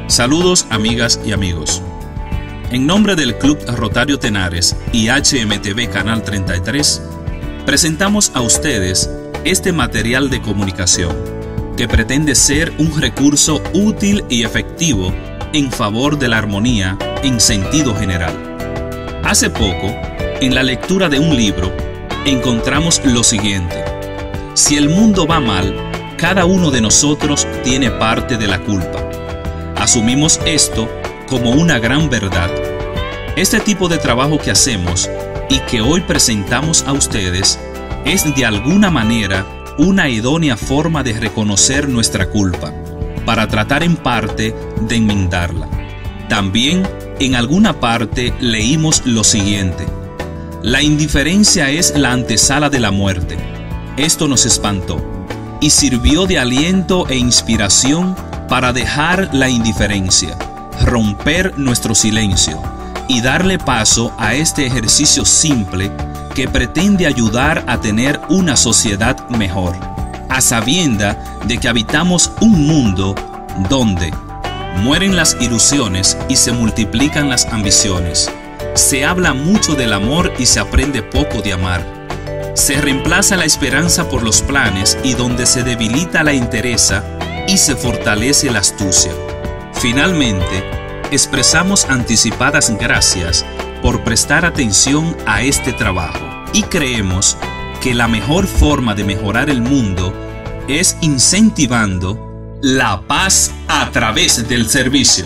Saludos amigas y amigos. En nombre del Club Rotario Tenares y HMTV Canal 33, presentamos a ustedes este material de comunicación que pretende ser un recurso útil y efectivo en favor de la armonía en sentido general. Hace poco, en la lectura de un libro, encontramos lo siguiente: si el mundo va mal, cada uno de nosotros tiene parte de la culpa. Asumimos esto como una gran verdad. Este tipo de trabajo que hacemos y que hoy presentamos a ustedes es de alguna manera una idónea forma de reconocer nuestra culpa, para tratar en parte de enmendarla. También en alguna parte leímos lo siguiente: la indiferencia es la antesala de la muerte. Esto nos espantó y sirvió de aliento e inspiración para dejar la indiferencia, romper nuestro silencio y darle paso a este ejercicio simple que pretende ayudar a tener una sociedad mejor, a sabienda de que habitamos un mundo donde mueren las ilusiones y se multiplican las ambiciones. Se habla mucho del amor y se aprende poco de amar. Se reemplaza la esperanza por los planes y donde se debilita la entereza y se fortalece la astucia. Finalmente, expresamos anticipadas gracias por prestar atención a este trabajo y creemos que la mejor forma de mejorar el mundo es incentivando la paz a través del servicio.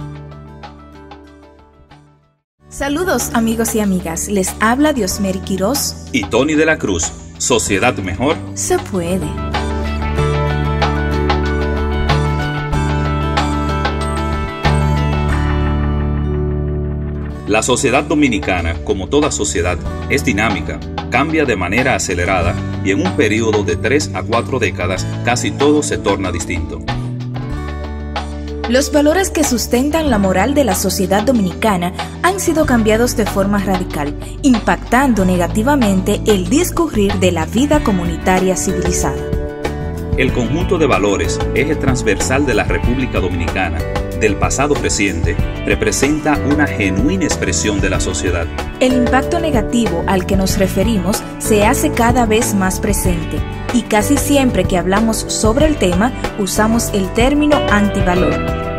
Saludos amigos y amigas, les habla Diosmeri Quirós y Tony de la Cruz. Sociedad mejor se puede. La sociedad dominicana, como toda sociedad, es dinámica, cambia de manera acelerada y en un periodo de 3 a 4 décadas casi todo se torna distinto. Los valores que sustentan la moral de la sociedad dominicana han sido cambiados de forma radical, impactando negativamente el discurrir de la vida comunitaria civilizada. El conjunto de valores, eje transversal de la República Dominicana, del pasado reciente, representa una genuina expresión de la sociedad. El impacto negativo al que nos referimos se hace cada vez más presente y casi siempre que hablamos sobre el tema usamos el término antivalor.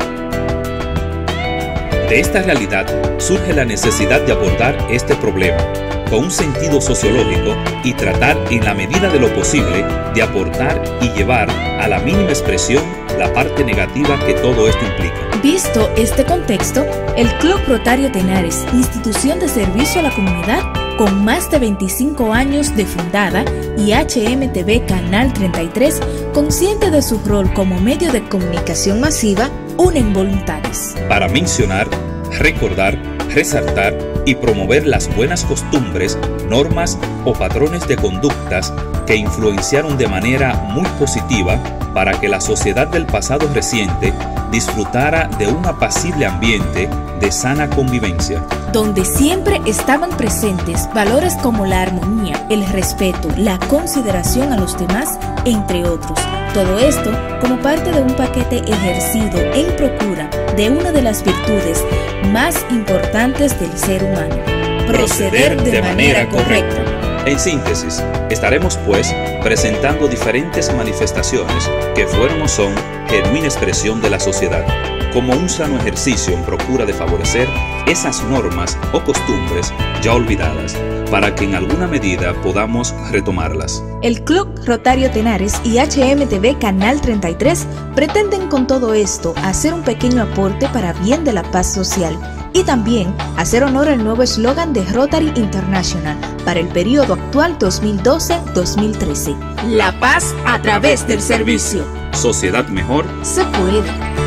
De esta realidad surge la necesidad de abordar este problema con un sentido sociológico y tratar en la medida de lo posible de aportar y llevar a la mínima expresión la parte negativa que todo esto implica. Visto este contexto, el Club Rotario Tenares, institución de servicio a la comunidad con más de 25 años de fundada, y HMTV Canal 33, consciente de su rol como medio de comunicación masiva, unen voluntades para mencionar, recordar, resaltar y promover las buenas costumbres, normas o patrones de conductas que influenciaron de manera muy positiva para que la sociedad del pasado reciente disfrutara de un apacible ambiente de sana convivencia, donde siempre estaban presentes valores como la armonía, el respeto, la consideración a los demás, entre otros. Todo esto como parte de un paquete ejercido en procura de una de las virtudes más importantes del ser humano: proceder de manera correcta. En síntesis, estaremos pues presentando diferentes manifestaciones que fueron o son genuina expresión de la sociedad, como un sano ejercicio en procura de favorecer esas normas o costumbres ya olvidadas, para que en alguna medida podamos retomarlas. El Club Rotario Tenares y HMTV Canal 33 pretenden con todo esto hacer un pequeño aporte para bien de la paz social y también hacer honor al nuevo eslogan de Rotary International para el periodo actual 2012-2013. La paz a través del servicio. Sociedad mejor se puede.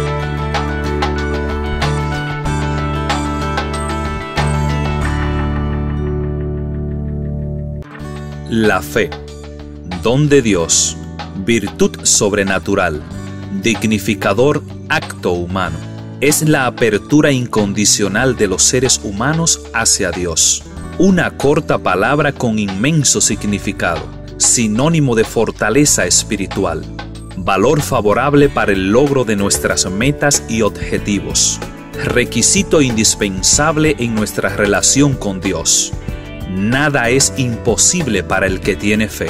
La fe, don de Dios, virtud sobrenatural, dignificador acto humano, es la apertura incondicional de los seres humanos hacia Dios. Una corta palabra con inmenso significado, sinónimo de fortaleza espiritual, valor favorable para el logro de nuestras metas y objetivos, requisito indispensable en nuestra relación con Dios. Nada es imposible para el que tiene fe.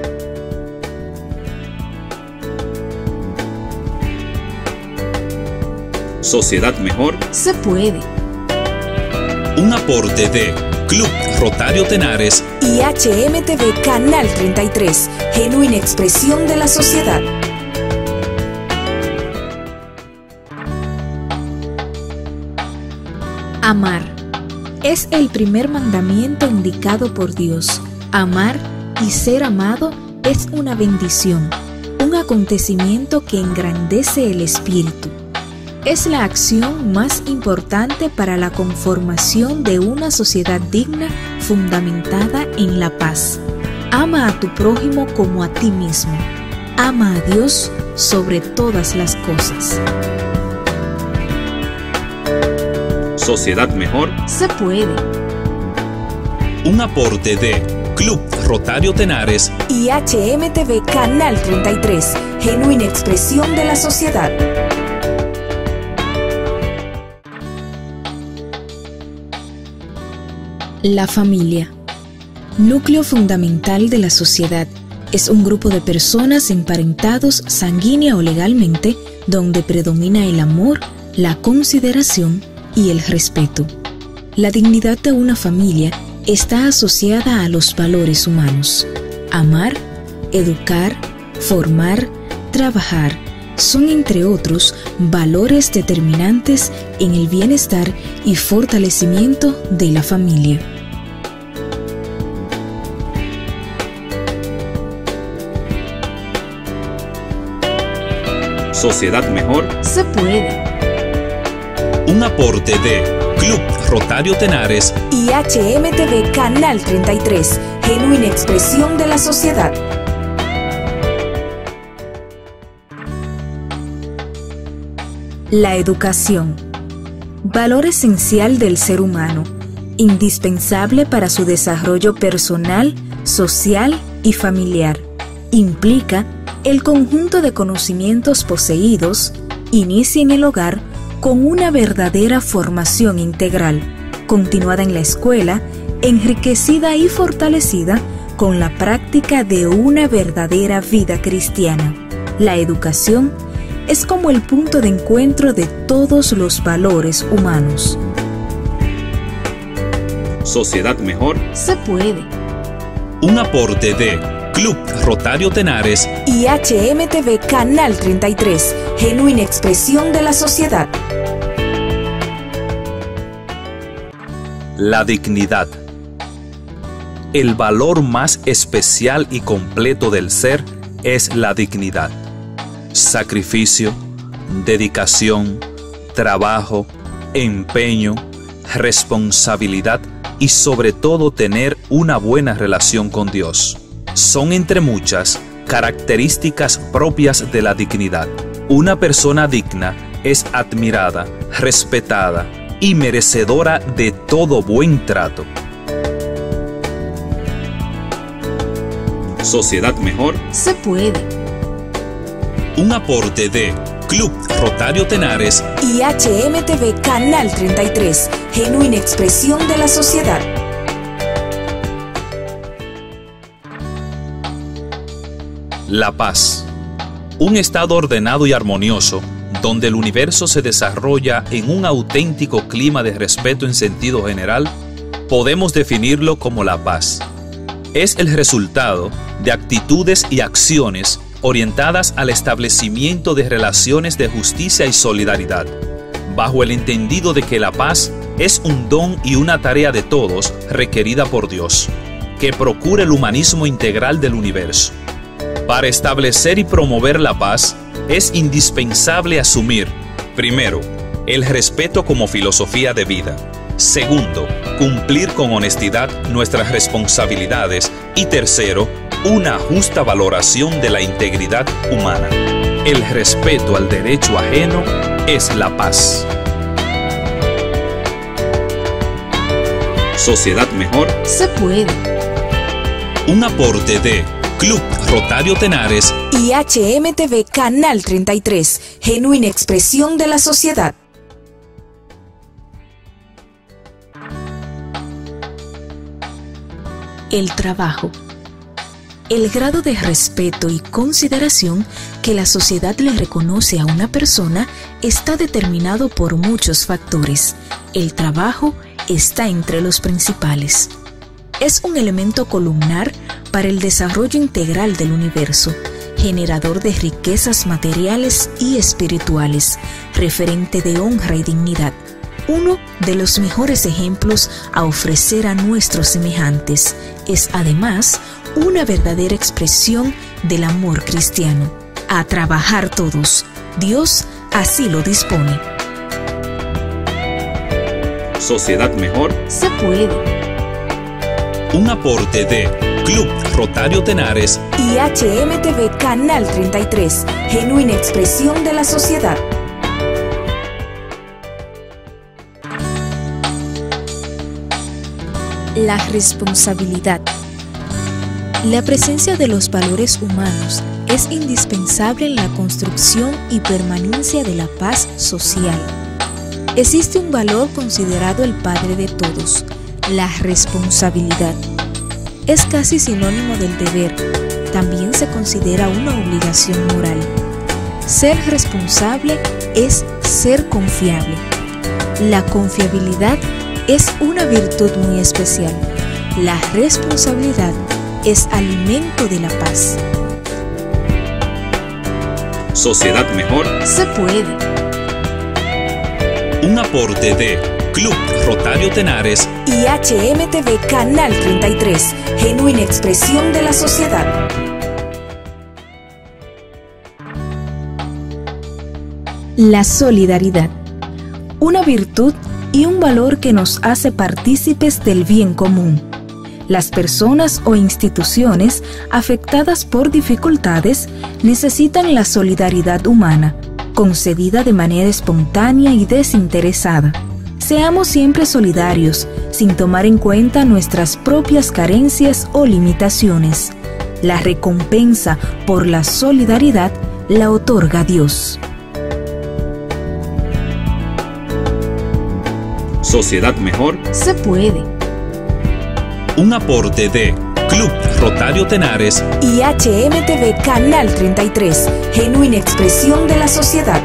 Sociedad Mejor se puede. Un aporte de Club Rotario Tenares y HMTV Canal 33, genuina expresión de la sociedad. Amar es el primer mandamiento indicado por Dios. Amar y ser amado es una bendición, un acontecimiento que engrandece el espíritu. Es la acción más importante para la conformación de una sociedad digna fundamentada en la paz. Ama a tu prójimo como a ti mismo. Ama a Dios sobre todas las cosas. Sociedad Mejor se puede. Un aporte de Club Rotario Tenares y HMTV Canal 33, genuina expresión de la sociedad. La familia, núcleo fundamental de la sociedad, es un grupo de personas emparentados sanguínea o legalmente, donde predomina el amor, la consideración y el respeto. La dignidad de una familia está asociada a los valores humanos. Amar, educar, formar, trabajar, son entre otros valores determinantes en el bienestar y fortalecimiento de la familia. Sociedad Mejor se puede. Un aporte de Club Rotario Tenares y HMTV Canal 33, genuina expresión de la sociedad. La educación, valor esencial del ser humano, indispensable para su desarrollo personal, social y familiar. Implica el conjunto de conocimientos poseídos, inicia en el hogar con una verdadera formación integral, continuada en la escuela, enriquecida y fortalecida con la práctica de una verdadera vida cristiana. La educación es como el punto de encuentro de todos los valores humanos. Sociedad Mejor se puede. Un aporte de Club Rotario Tenares y HMTV Canal 33, genuina expresión de la sociedad. La dignidad. El valor más especial y completo del ser es la dignidad. Sacrificio, dedicación, trabajo, empeño, responsabilidad y sobre todo tener una buena relación con Dios. Son entre muchas características propias de la dignidad. Una persona digna es admirada, respetada y merecedora de todo buen trato. Sociedad Mejor se puede. Un aporte de Club Rotario Tenares y HMTV Canal 33, genuina expresión de la sociedad. La paz. Un estado ordenado y armonioso, donde el universo se desarrolla en un auténtico clima de respeto en sentido general, podemos definirlo como la paz. Es el resultado de actitudes y acciones orientadas al establecimiento de relaciones de justicia y solidaridad, bajo el entendido de que la paz es un don y una tarea de todos requerida por Dios, que procura el humanismo integral del universo. Para establecer y promover la paz, es indispensable asumir, primero, el respeto como filosofía de vida. Segundo, cumplir con honestidad nuestras responsabilidades. Y tercero, una justa valoración de la integridad humana. El respeto al derecho ajeno es la paz. Sociedad Mejor se puede. Un aporte de Club Rotario Tenares y HMTV Canal 33, genuina expresión de la sociedad. El trabajo. El grado de respeto y consideración que la sociedad le reconoce a una persona está determinado por muchos factores. El trabajo está entre los principales. Es un elemento columnar para el desarrollo integral del universo, generador de riquezas materiales y espirituales, referente de honra y dignidad. Uno de los mejores ejemplos a ofrecer a nuestros semejantes es además una verdadera expresión del amor cristiano. A trabajar todos, Dios así lo dispone. Sociedad mejor se puede. Un aporte de Club Rotario Tenares y HMTV Canal 33, genuina expresión de la sociedad. La responsabilidad. La presencia de los valores humanos es indispensable en la construcción y permanencia de la paz social. Existe un valor considerado el padre de todos, la responsabilidad. Es casi sinónimo del deber, también se considera una obligación moral. Ser responsable es ser confiable. La confiabilidad es una virtud muy especial. La responsabilidad es alimento de la paz. Sociedad mejor se puede. Un aporte de Club Rotario Tenares y HMTV Canal 33, genuina expresión de la sociedad. La solidaridad. Una virtud y un valor que nos hace partícipes del bien común. Las personas o instituciones afectadas por dificultades necesitan la solidaridad humana, concedida de manera espontánea y desinteresada. Seamos siempre solidarios, sin tomar en cuenta nuestras propias carencias o limitaciones. La recompensa por la solidaridad la otorga Dios. Sociedad mejor se puede. Un aporte de Club Rotario Tenares y HMTV Canal 33, genuina expresión de la sociedad.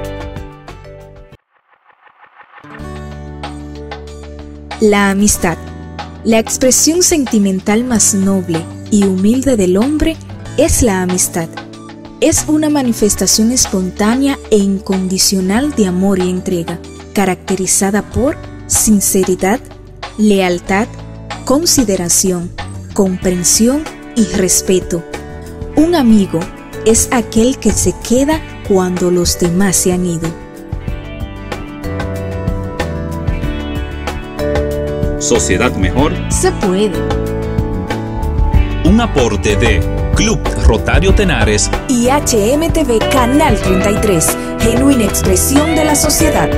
La amistad. La expresión sentimental más noble y humilde del hombre es la amistad. Es una manifestación espontánea e incondicional de amor y entrega, caracterizada por sinceridad, lealtad, consideración, comprensión y respeto. Un amigo es aquel que se queda cuando los demás se han ido. Sociedad mejor se puede. Un aporte de Club Rotario Tenares y HMTV Canal 33, genuina expresión de la sociedad.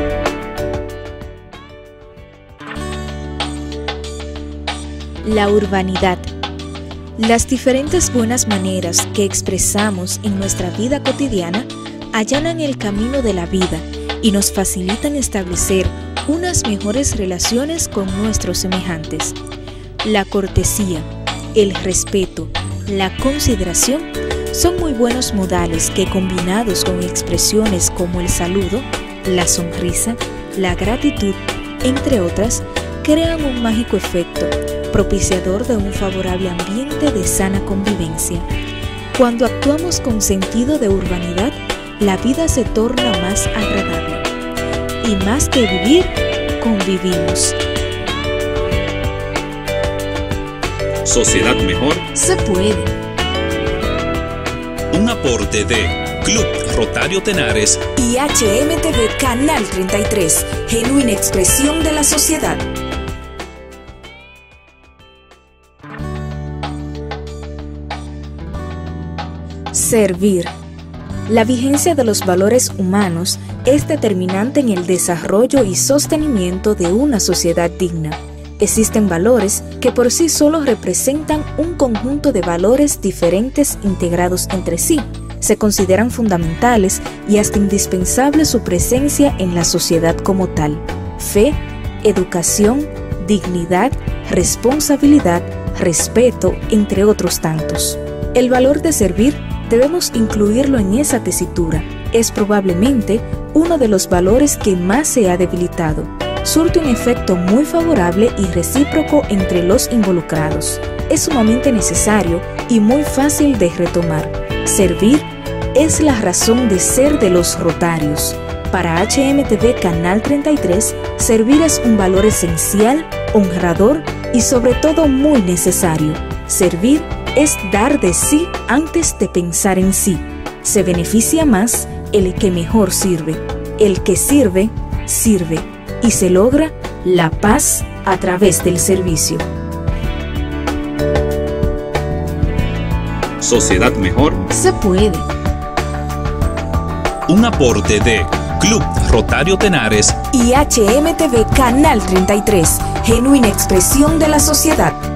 La urbanidad. Las diferentes buenas maneras que expresamos en nuestra vida cotidiana allanan el camino de la vida y nos facilitan establecer unas mejores relaciones con nuestros semejantes. La cortesía, el respeto, la consideración son muy buenos modales que, combinados con expresiones como el saludo, la sonrisa, la gratitud, entre otras, crean un mágico efecto propiciador de un favorable ambiente de sana convivencia. Cuando actuamos con sentido de urbanidad, la vida se torna más agradable. Y más que vivir, convivimos. Sociedad mejor se puede. Un aporte de Club Rotario Tenares y HMTV Canal 33, genuina expresión de la sociedad. Servir. La vigencia de los valores humanos es determinante en el desarrollo y sostenimiento de una sociedad digna. Existen valores que por sí solos representan un conjunto de valores diferentes integrados entre sí. Se consideran fundamentales y hasta indispensable su presencia en la sociedad como tal. Fe, educación, dignidad, responsabilidad, respeto, entre otros tantos. El valor de servir debemos incluirlo en esa tesitura. Es probablemente uno de los valores que más se ha debilitado. Surte un efecto muy favorable y recíproco entre los involucrados. Es sumamente necesario y muy fácil de retomar. Servir es la razón de ser de los rotarios. Para HMTV Canal 33, servir es un valor esencial, honrador y sobre todo muy necesario. Servir es dar de sí antes de pensar en sí. Se beneficia más el que mejor sirve. El que sirve, sirve. Y se logra la paz a través del servicio. Sociedad mejor Se puede. Un aporte de Club Rotario Tenares Y HMTV Canal 33, genuina expresión de la sociedad.